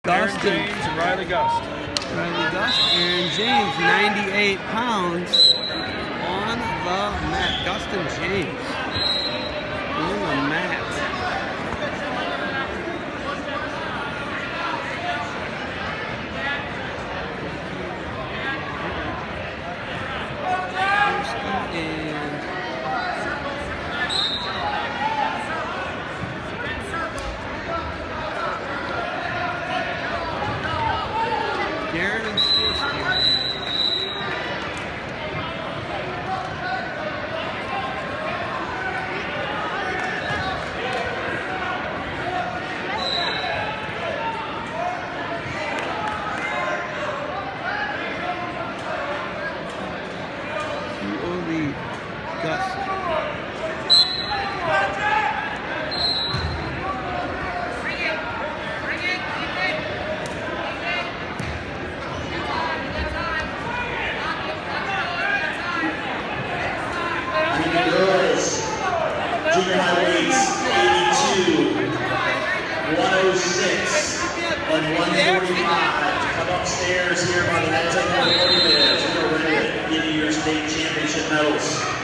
Gust Aaron James and Riley Gust. Riley Gust. Aaron James, 98 pounds on the mat. Gustin James on the mat. Garrett and Swirsky. Only Gust. Junior high weights 82, 106, and 145. To come upstairs here by the men's and women's, we're ready to give you your state championship medals.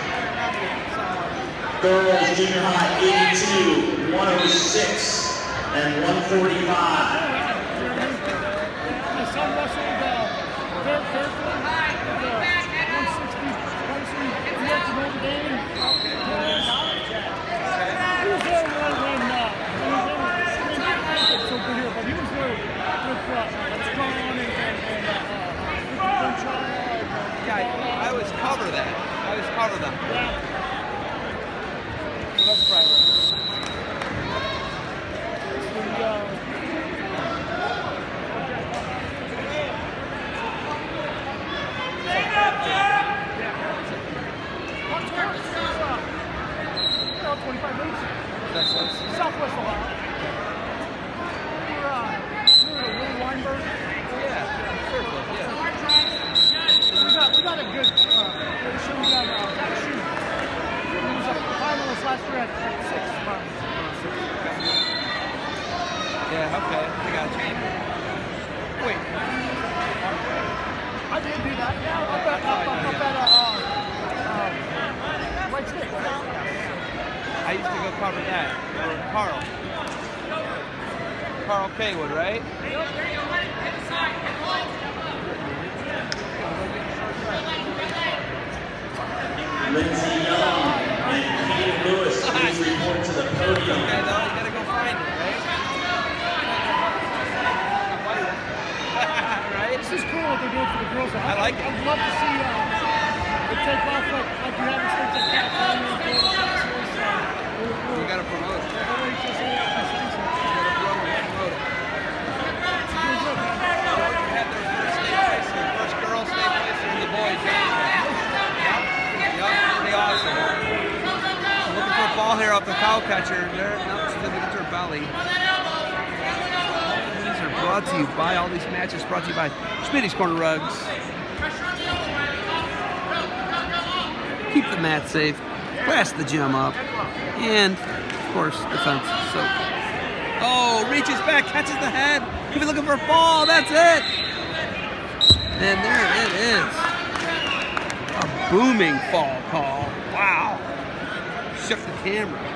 Girls junior high 82, 106, and 145. Yeah, I always cover that. I always cover them. Yeah. So that's probably About 25 minutes. that's what's Southwest Ohio. We're Willie Weinberg. yeah, circle, yeah. We got a good show. We got Zach Shue. He was a finalist last year at 6 months. Yeah, okay, I got you. Wait, I did do that. Yeah, up at White Stick. I used to go cover that for Carl Kaywood, right? Lindsey Young and Kate Lewis, please report to the podium. Okay, though, you gotta go find it, right? Right? This is cool what they're doing for the girls. I like it. I'd love to see it take off like you have in states like California, Florida, Texas. We gotta promote it. First girl state placer and the boys. Yep, pretty awesome. I'm looking for a ball here off the cow catcher. There, no, she's looking into her belly. These are brought to you by all these matches. Brought to you by Schmitty's Corner Rugs. Keep the mat safe. Glass the gym up. And, of course, defense. So, oh, reaches back, catches the head. Could be looking for a ball. That's it. And there it is. A booming fall call. Wow. Shook the camera.